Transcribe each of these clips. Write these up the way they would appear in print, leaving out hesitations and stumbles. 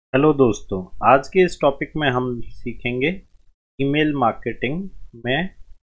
Hello दोस्तों, आज के इस टॉपिक में हम सीखेंगे ईमेल मार्केटिंग में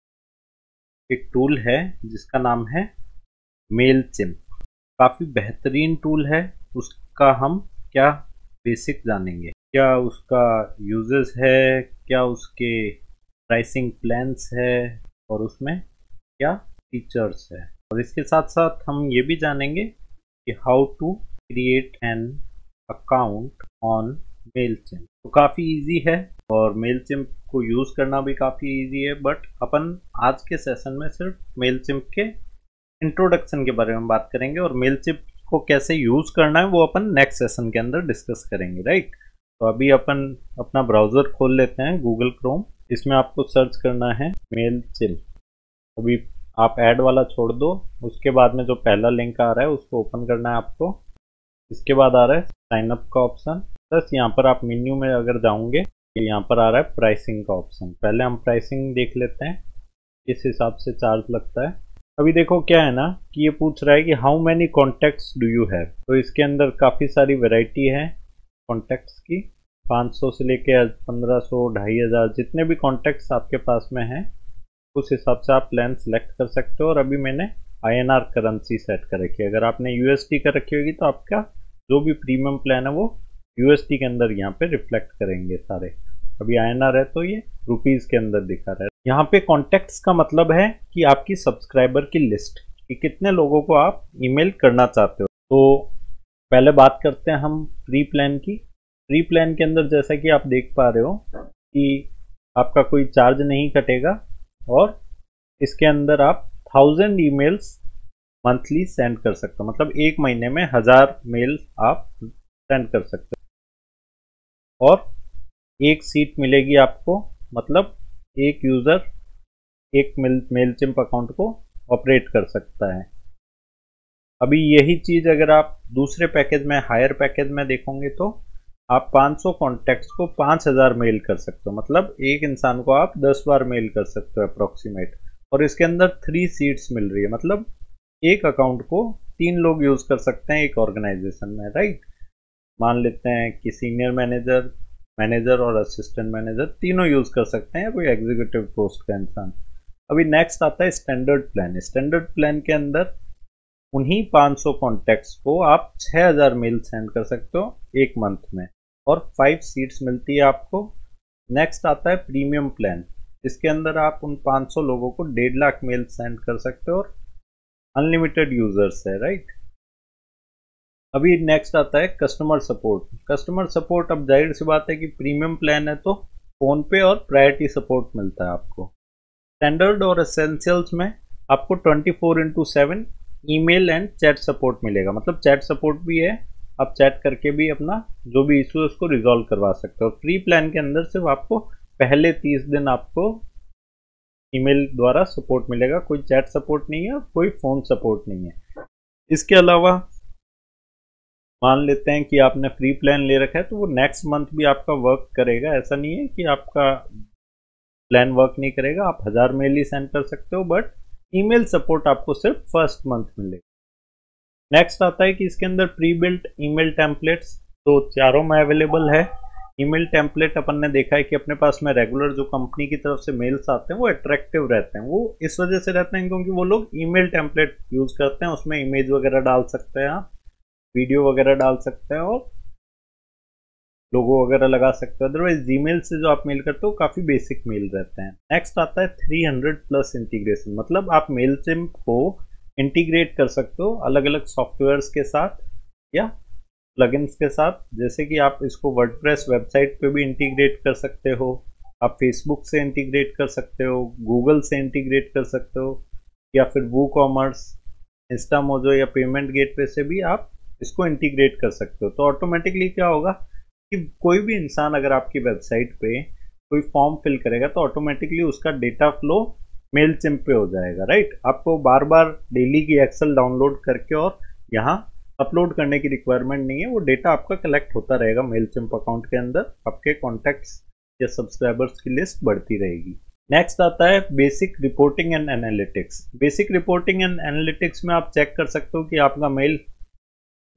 एक टूल है जिसका नाम है मेलचिम्प। काफ़ी बेहतरीन टूल है। उसका हम क्या बेसिक जानेंगे, क्या उसका यूजेस है, क्या उसके प्राइसिंग प्लान्स है और उसमें क्या फीचर्स है। और इसके साथ साथ हम ये भी जानेंगे कि how to create an account on Mailchimp. तो काफ़ी इजी है और मेलचिम्प को यूज़ करना भी काफ़ी इजी है, बट अपन आज के सेशन में सिर्फ मेलचिम्प के इंट्रोडक्शन के बारे में बात करेंगे और मेलचिम्प को कैसे यूज़ करना है वो अपन नेक्स्ट सेशन के अंदर डिस्कस करेंगे, राइट। तो अभी अपन अपना ब्राउज़र खोल लेते हैं, गूगल क्रोम। इसमें आपको सर्च करना है मेलचिम्प। अभी आप ऐड वाला छोड़ दो, उसके बाद में जो पहला लिंक आ रहा है उसको ओपन करना है आपको। इसके बाद आ रहा है साइन अप का ऑप्शन, प्लस यहाँ पर आप मेन्यू में अगर जाओगे तो यहाँ पर आ रहा है प्राइसिंग का ऑप्शन। पहले हम प्राइसिंग देख लेते हैं, किस हिसाब से चार्ज लगता है। अभी देखो क्या है ना कि ये पूछ रहा है कि how many contacts do you have. तो इसके अंदर काफ़ी सारी वैरायटी है कॉन्टैक्ट्स की, 500 से लेके 1500, 2500, जितने भी कॉन्टैक्ट्स आपके पास में हैं उस हिसाब से आप प्लान सेलेक्ट कर सकते हो। और अभी मैंने INR करेंसी सेट कर रखी है। अगर आपने USD कर रखी होगी तो आपका जो भी प्रीमियम प्लान है वो USD के अंदर यहाँ पे रिफ्लेक्ट करेंगे सारे। अभी INR है तो ये रुपीस के अंदर दिखा रहा है। यहाँ पे कॉन्टेक्ट्स का मतलब है कि आपकी सब्सक्राइबर की लिस्ट, कि कितने लोगों को आप ईमेल करना चाहते हो। तो पहले बात करते हैं हम प्री प्लान की। प्री प्लान के अंदर जैसा कि आप देख पा रहे हो कि आपका कोई चार्ज नहीं कटेगा और इसके अंदर आप 1000 ईमेल्स मंथली सेंड कर सकते हो। मतलब एक महीने में 1000 मेल आप सेंड कर सकते हो और एक सीट मिलेगी आपको। मतलब एक यूज़र एक मेलचिम्प अकाउंट को ऑपरेट कर सकता है। अभी यही चीज़ अगर आप दूसरे पैकेज में, हायर पैकेज में देखोगे तो आप 500 कॉन्टैक्ट्स को 5000 मेल कर सकते हो। मतलब एक इंसान को आप 10 बार मेल कर सकते हो अप्रोक्सीमेट। और इसके अंदर 3 सीट्स मिल रही है। मतलब एक अकाउंट को 3 लोग यूज़ कर सकते हैं एक ऑर्गेनाइजेशन में, राइट। मान लेते हैं कि सीनियर मैनेजर, मैनेजर और असिस्टेंट मैनेजर तीनों यूज़ कर सकते हैं, कोई एग्जीक्यूटिव पोस्ट का इंसान। अभी नेक्स्ट आता है स्टैंडर्ड प्लान। स्टैंडर्ड प्लान के अंदर उन्हीं 500 कॉन्टैक्ट्स को आप 6000 मेल सेंड कर सकते हो एक मंथ में और 5 सीट्स मिलती है आपको। नेक्स्ट आता है प्रीमियम प्लान। इसके अंदर आप उन 500 लोगों को 1.5 लाख मेल सेंड कर सकते हो और अनलिमिटेड यूजर्स है, राइट। अभी नेक्स्ट आता है कस्टमर सपोर्ट। कस्टमर सपोर्ट, अब जाहिर सी बात है कि प्रीमियम प्लान है तो फोन पे और प्रायोरिटी सपोर्ट मिलता है आपको। स्टैंडर्ड और एसेंशियल्स में आपको 24/7 ईमेल एंड चैट सपोर्ट मिलेगा। मतलब चैट सपोर्ट भी है, आप चैट करके भी अपना जो भी इशू है उसको रिजॉल्व करवा सकते हो। फ्री प्लान के अंदर सिर्फ आपको पहले 30 दिन आपको ईमेल द्वारा सपोर्ट मिलेगा, कोई चैट सपोर्ट नहीं है, कोई फ़ोन सपोर्ट नहीं है। इसके अलावा मान लेते हैं कि आपने फ्री प्लान ले रखा है तो वो नेक्स्ट मंथ भी आपका वर्क करेगा। ऐसा नहीं है कि आपका प्लान वर्क नहीं करेगा, आप 1000 मेल ही सेंड कर सकते हो, बट ईमेल सपोर्ट आपको सिर्फ फर्स्ट मंथ मिलेगा। नेक्स्ट आता है कि इसके अंदर प्री बिल्ट ईमेल टेम्पलेट्स तो चारों में अवेलेबल है। ईमेल टेम्पलेट अपन ने देखा है कि अपने पास में रेगुलर जो कंपनी की तरफ से मेल्स आते हैं वो अट्रैक्टिव रहते हैं। वो इस वजह से रहते हैं क्योंकि वो लोग ईमेल टेम्पलेट यूज़ करते हैं, उसमें इमेज वगैरह डाल सकते हैं, आप वीडियो वगैरह डाल सकते हैं और लोगो वगैरह लगा सकते हो। अदरवाइज जीमेल से जो आप मेल करते हो काफ़ी बेसिक मेल रहते हैं। नेक्स्ट आता है 300+ इंटीग्रेशन। मतलब आप मेलचिम्प को इंटीग्रेट कर सकते हो अलग अलग सॉफ्टवेयर्स के साथ या प्लगइन्स के साथ। जैसे कि आप इसको वर्डप्रेस वेबसाइट पे भी इंटीग्रेट कर सकते हो, आप फेसबुक से इंटीग्रेट कर सकते हो, गूगल से इंटीग्रेट कर सकते हो, या फिर वूकॉमर्स, इंस्टामोजो या पेमेंट गेटवे से भी आप इसको इंटीग्रेट कर सकते हो। तो ऑटोमेटिकली क्या होगा कि कोई भी इंसान अगर आपकी वेबसाइट पे कोई फॉर्म फिल करेगा तो ऑटोमेटिकली उसका डेटा फ्लो मेलचिम्प पे हो जाएगा, राइट। आपको बार बार डेली की एक्सेल डाउनलोड करके और यहाँ अपलोड करने की रिक्वायरमेंट नहीं है। वो डेटा आपका कलेक्ट होता रहेगा मेलचिम्प अकाउंट के अंदर, आपके कॉन्टैक्ट्स या सब्सक्राइबर्स की लिस्ट बढ़ती रहेगी। नेक्स्ट आता है basic reporting and analytics. Basic reporting and analytics में आप चेक कर सकते हो कि आपका मेल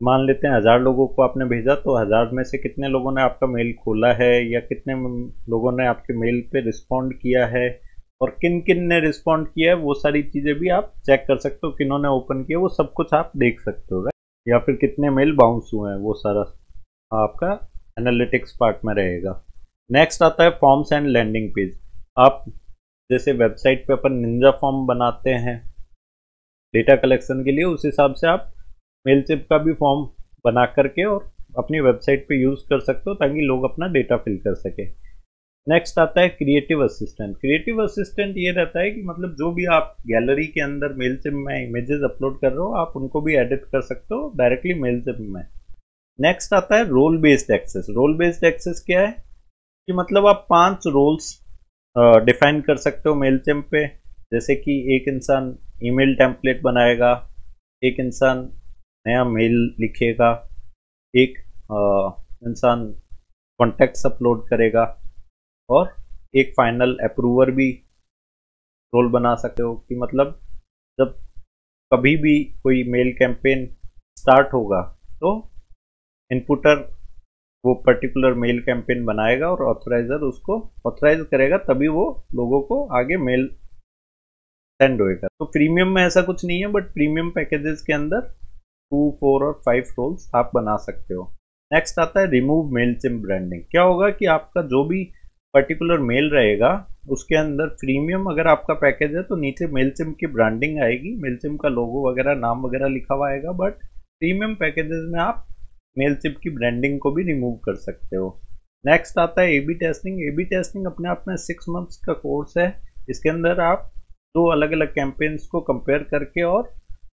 मान लेते हैं 1000 लोगों को आपने भेजा, तो 1000 में से कितने लोगों ने आपका मेल खोला है या कितने लोगों ने आपके मेल पे रिस्पॉन्ड किया है और किन किन ने रिस्पॉन्ड किया है, वो सारी चीज़ें भी आप चेक कर सकते हो। किन्होंने ओपन किया वो सब कुछ आप देख सकते हो, राइट। या फिर कितने मेल बाउंस हुए हैं, वो सारा आपका एनालिटिक्स पार्ट में रहेगा। नेक्स्ट आता है फॉर्म्स एंड लैंडिंग पेज। आप जैसे वेबसाइट पे अपन निंजा फॉर्म बनाते हैं डेटा कलेक्शन के लिए, उस हिसाब से आप मेलचिप का भी फॉर्म बना करके और अपनी वेबसाइट पे यूज़ कर सकते हो ताकि लोग अपना डेटा फिल कर सके। नेक्स्ट आता है क्रिएटिव असिस्टेंट। क्रिएटिव असिस्टेंट ये रहता है कि मतलब जो भी आप गैलरी के अंदर मेलचिप में इमेजेस अपलोड कर रहे हो, आप उनको भी एडिट कर सकते हो डायरेक्टली मेलचिप में। नेक्स्ट आता है role based access. Role based access क्या है कि मतलब आप 5 रोल्स डिफाइन कर सकते हो मेलचिप पे। जैसे कि एक इंसान ईमेल टेम्पलेट बनाएगा, एक इंसान नया मेल लिखेगा, एक इंसान कॉन्टेक्ट्स अपलोड करेगा और एक फाइनल अप्रूवर भी रोल बना सकते हो। कि मतलब जब कभी भी कोई मेल कैंपेन स्टार्ट होगा तो इनपुटर वो पर्टिकुलर मेल कैंपेन बनाएगा और ऑथराइजर उसको ऑथराइज करेगा, तभी वो लोगों को आगे मेल सेंड होएगा। तो प्रीमियम में ऐसा कुछ नहीं है, बट प्रीमियम पैकेजेस के अंदर 2, 4 और 5 रोल्स आप बना सकते हो। नेक्स्ट आता है रिमूव मेलचिप ब्रांडिंग। क्या होगा कि आपका जो भी पर्टिकुलर मेल रहेगा उसके अंदर प्रीमियम अगर आपका पैकेज है तो नीचे मेलचिप की ब्रांडिंग आएगी, मेलचिप का लोगो वगैरह नाम वगैरह लिखा हुआ आएगा। बट प्रीमियम पैकेजेस में आप मेलचिप की ब्रांडिंग को भी रिमूव कर सकते हो। नेक्स्ट आता है ए-बी टेस्टिंग। ए-बी टेस्टिंग अपने आप में 6 मंथ्स का कोर्स है। इसके अंदर आप 2 अलग अलग कैंपेन्स को कंपेयर करके और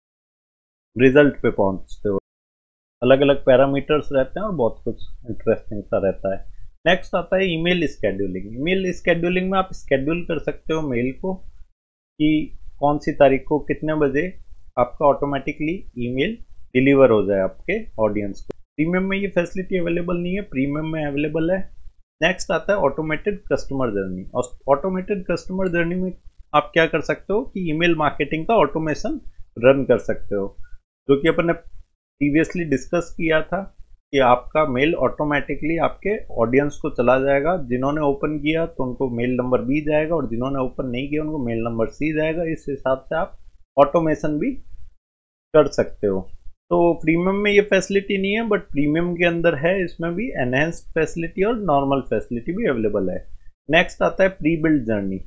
रिजल्ट पे पहुंचते हो। अलग अलग पैरामीटर्स रहते हैं और बहुत कुछ इंटरेस्टिंग सा रहता है। नेक्स्ट आता है ईमेल स्केड्यूलिंग। ईमेल स्केड्यूलिंग में आप स्केड्यूल कर सकते हो मेल को कि कौन सी तारीख को कितने बजे आपका ऑटोमेटिकली ईमेल डिलीवर हो जाए आपके ऑडियंस को। प्रीमियम में ये फैसिलिटी अवेलेबल नहीं है, प्रीमियम में अवेलेबल है। नेक्स्ट आता है ऑटोमेटेड कस्टमर जर्नी। और ऑटोमेटेड कस्टमर जर्नी में आप क्या कर सकते हो कि ईमेल मार्केटिंग का ऑटोमेशन रन कर सकते हो, जो कि अपन ने प्रीवियसली डिस्कस किया था कि आपका मेल ऑटोमेटिकली आपके ऑडियंस को चला जाएगा। जिन्होंने ओपन किया तो उनको मेल नंबर बी जाएगा और जिन्होंने ओपन नहीं किया उनको मेल नंबर सी जाएगा। इस हिसाब से आप ऑटोमेशन भी कर सकते हो। तो प्रीमियम में ये फैसिलिटी नहीं है, बट प्रीमियम के अंदर है, इसमें भी एनहेंस्ड फैसिलिटी और नॉर्मल फैसिलिटी भी अवेलेबल है। नेक्स्ट आता है प्री बिल्ड जर्नी।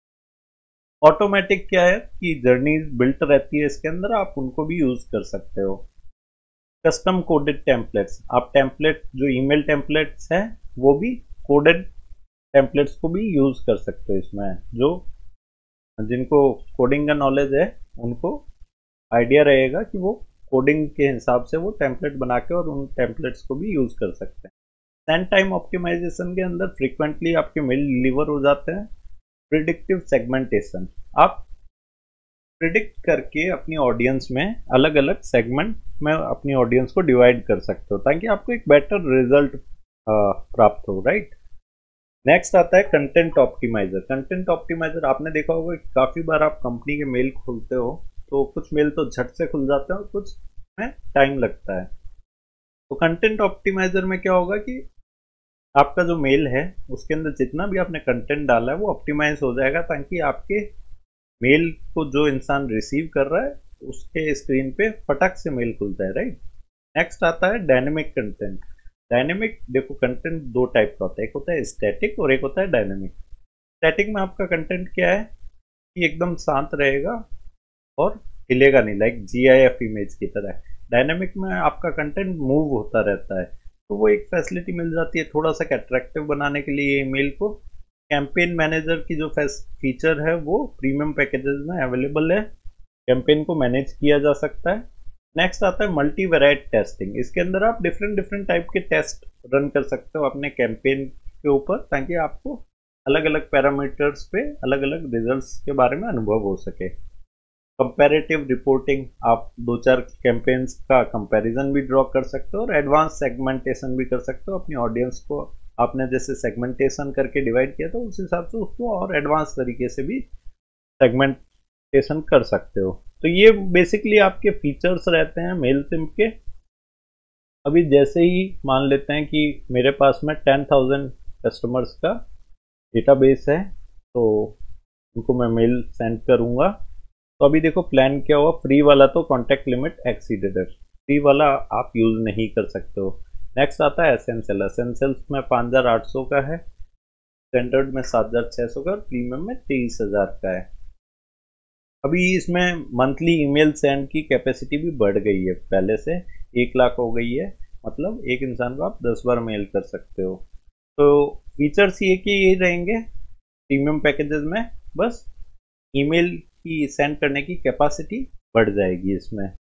ऑटोमेटिक क्या है कि जर्नी बिल्ट रहती है इसके अंदर, आप उनको भी यूज कर सकते हो। Custom coded templates. आप टेम्पलेट जो ईमेल टेम्पलेट्स हैं वो भी कोडेड टेम्पलेट्स को भी यूज कर सकते हो। इसमें जो जिनको कोडिंग का नॉलेज है उनको आइडिया रहेगा कि वो कोडिंग के हिसाब से वो टेम्पलेट बना के और उन टेम्पलेट्स को भी यूज कर सकते हैं। सेंड टाइम ऑप्टिमाइजेशन के अंदर फ्रीक्वेंटली आपके मेल डिलीवर हो जाते हैं। Predictive segmentation. आप प्रिडिक्ट करके अपनी ऑडियंस में अलग अलग सेगमेंट में अपनी ऑडियंस को डिवाइड कर सकते हो ताकि आपको एक बेटर रिजल्ट प्राप्त हो, राइट। नेक्स्ट आता है कंटेंट ऑप्टिमाइजर। कंटेंट ऑप्टिमाइजर आपने देखा होगा कि काफ़ी बार आप कंपनी के मेल खोलते हो तो कुछ मेल तो झट से खुल जाते हैं और कुछ में टाइम लगता है। तो कंटेंट ऑप्टिमाइजर में क्या होगा कि आपका जो मेल है उसके अंदर जितना भी आपने कंटेंट डाला है वो ऑप्टिमाइज हो जाएगा ताकि आपके मेल को जो इंसान रिसीव कर रहा है उसके स्क्रीन पे फटक से मेल खुलता है, राइट। नेक्स्ट आता है डायनेमिक कंटेंट। डायनेमिक देखो कंटेंट 2 टाइप का होता है, एक होता है स्टैटिक और एक होता है डायनेमिक। स्टैटिक में आपका कंटेंट क्या है कि एकदम शांत रहेगा और हिलेगा नहीं, लाइक GIF इमेज की तरह। डायनेमिक में आपका कंटेंट मूव होता रहता है, तो वो एक फैसिलिटी मिल जाती है थोड़ा सा अट्रैक्टिव बनाने के लिए ईमेल को। कैंपेन मैनेजर की जो फीचर है वो प्रीमियम पैकेजेस में अवेलेबल है, कैंपेन को मैनेज किया जा सकता है। नेक्स्ट आता है मल्टी वेराइट टेस्टिंग। इसके अंदर आप डिफरेंट टाइप के टेस्ट रन कर सकते हो अपने कैंपेन के ऊपर ताकि आपको अलग अलग पैरामीटर्स पे अलग अलग रिजल्ट्स के बारे में अनुभव हो सके। Comparative reporting. आप 2-4 कैंपेन्स का कंपैरिजन भी ड्रॉ कर सकते हो और एडवांस सेगमेंटेशन भी कर सकते हो। अपनी ऑडियंस को आपने जैसे सेगमेंटेशन करके डिवाइड किया था उस हिसाब से उसको और एडवांस तरीके से भी सेगमेंटेशन कर सकते हो। तो ये बेसिकली आपके फीचर्स रहते हैं मेलचिप के। अभी जैसे ही मान लेते हैं कि मेरे पास में 10,000 कस्टमर्स का डेटाबेस है, तो उनको मैं मेल सेंड करूंगा। तो अभी देखो प्लान क्या हुआ, फ्री वाला तो कॉन्टैक्ट लिमिट एक्सीडेड है, फ्री वाला आप यूज़ नहीं कर सकते हो। नेक्स्ट आता है एसेंशियल। एसेंशियल्स में 5,800 का है, स्टैंडर्ड में 7,600 का, प्रीमियम में 23,000 का है। अभी इसमें मंथली ईमेल सेंड की कैपेसिटी भी बढ़ गई है, पहले से 1 लाख हो गई है, मतलब एक इंसान को आप 10 बार मेल कर सकते हो। तो फीचर्स ये कि ये रहेंगे प्रीमियम पैकेजेस में, बस ईमेल की सेंड करने की कैपेसिटी बढ़ जाएगी इसमें।